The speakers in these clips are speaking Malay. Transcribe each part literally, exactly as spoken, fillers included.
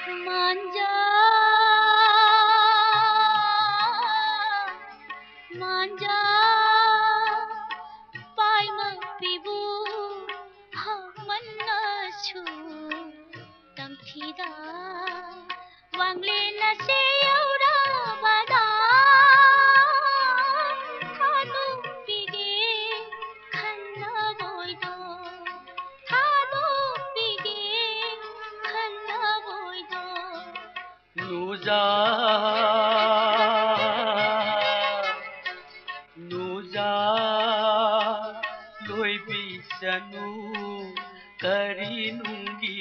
मांजा मांजा पाइम पिबु हमन्नछु तमथिदा वांगले नसे एउटा बदा थादो पिगे खन्न बोइदो थादो पिगे खन्न बोइदो नुजा नुजा लोइबी सनु करिनुंगी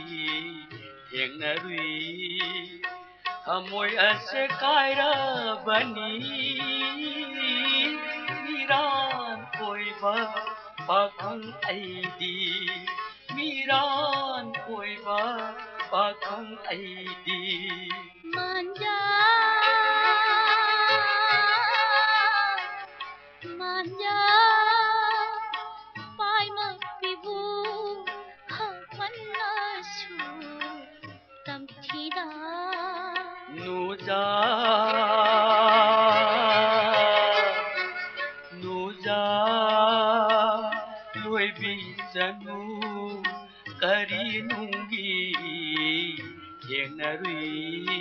येंगरुई हमोय असे कायरा बनी मीरान कोइबा पाखंग आईदी मीरान कोइबा पाखंग आईदी मांजा मांजा पाइम पिबु हमन्नछु तमथिदा नुजा नुजा लोइबी सनु करिनुंगी येंगरुई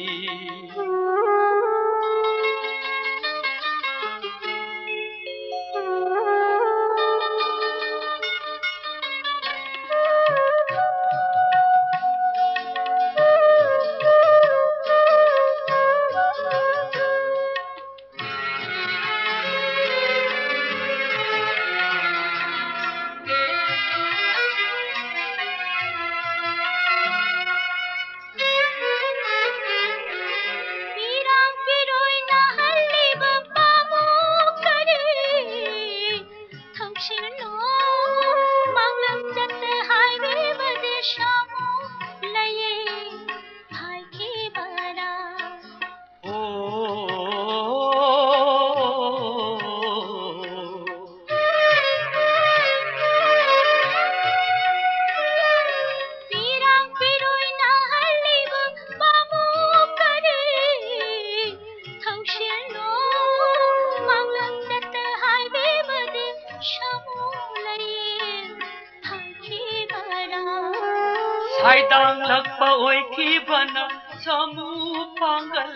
साइदांग लकपा ओइखी बना समू पांगल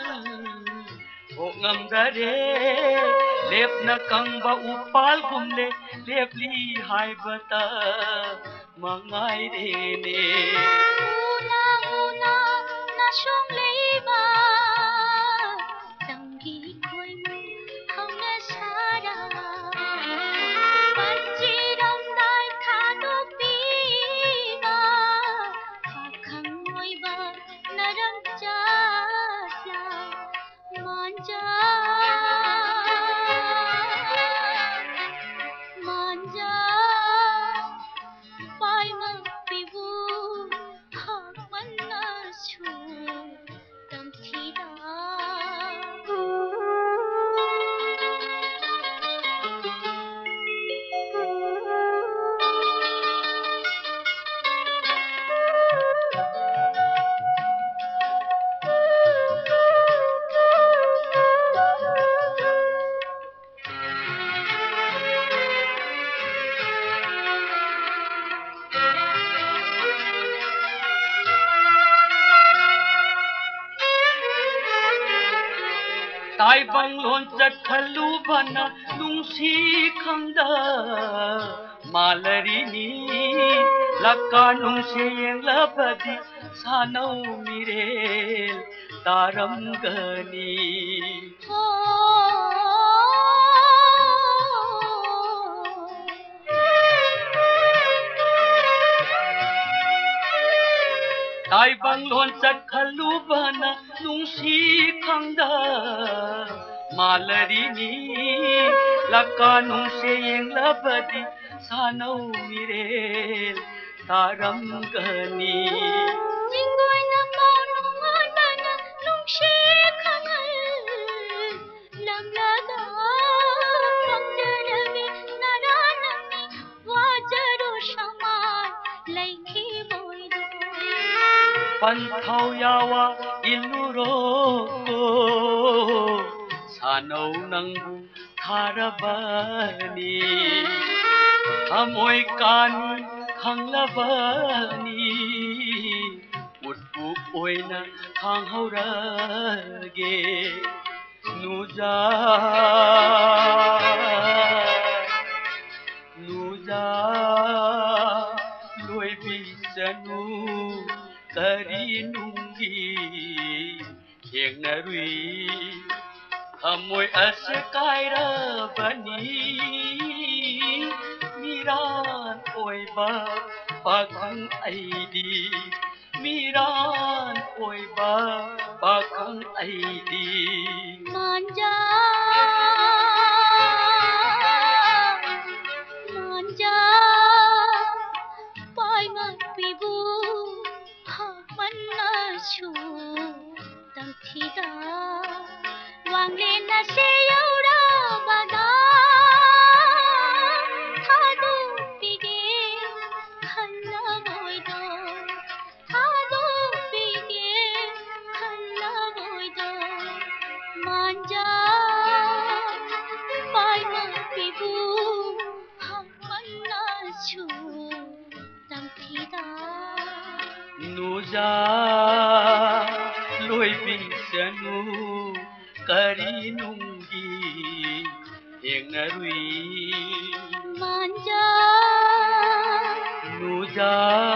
ओंगमदरे लेपना कंबा उपाल गुमले लेपली हाइबता मंगाई रेने उना उना नशोंग लेबा तंगी खोइमु हमना सारा पंजीरम नाय थादो पीबा पाखंग ओइबा नरम जास्या मांजा मांजा पाइम पिबु हमन्नछु तमथिदा ताई बंगलोन चटखलू बना नुंसी खंदा मालरिनी लक्का नुंसी लबदी सानौ मिरेल तारम गनी ताई बंगलोन चटखलू बना नुंसी खंदा मालरिनी लक्का नुंसे लबदी सानौ मिरेल तारम Ghani Panthau yawa iluroko Sanau nangbu tharabani Amoi kani khanglabani Utpu oina khanghaurage Nuja Nuja Loibisanu Kari nungi Yengnarui Amoi ase kairabani Miran oiba Pakhang aidi Miran oiba Pakhang aidi Manja Manja Pai mapibu Hamanna chu Tamthida Wangle na seyaura bada Thadu pige khalla boido Thadu pige khalla boido Manja Pai mapibu Hamanna chu Tamthida Nuja Loibisanu Kari nungi Yengnarui Manja Nuja